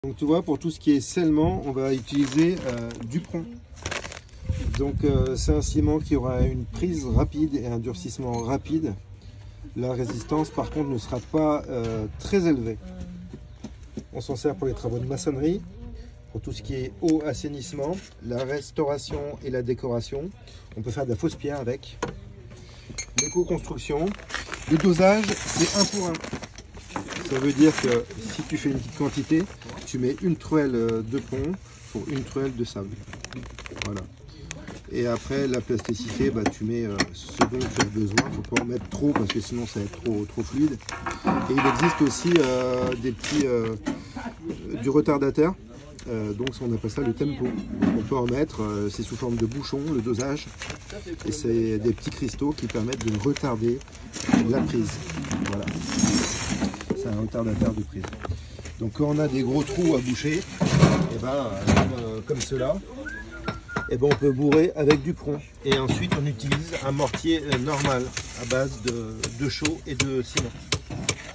Donc tu vois, pour tout ce qui est scellement, on va utiliser Dupron. Donc c'est un ciment qui aura une prise rapide et un durcissement rapide. La résistance par contre ne sera pas très élevée. On s'en sert pour les travaux de maçonnerie, pour tout ce qui est eau, assainissement, la restauration et la décoration. On peut faire de la fausse pierre avec. L'éco-construction. Le dosage, c'est 1 pour 1. Ça veut dire que si tu fais une petite quantité, tu mets une truelle de pont pour une truelle de sable. Voilà. Et après, la plasticité, bah, tu mets ce dont tu as besoin. Il ne faut pas en mettre trop parce que sinon ça va être trop fluide. Et il existe aussi des petits du retardataire. Donc on appelle ça le tempo. Donc, on peut en mettre, c'est sous forme de bouchon, le dosage. Et c'est des petits cristaux qui permettent de retarder la prise. Voilà. C'est un retardateur de prise. Donc quand on a des gros trous à boucher, et ben, comme cela, et ben, on peut bourrer avec du Dupron. Et ensuite on utilise un mortier normal à base de chaux et de ciment.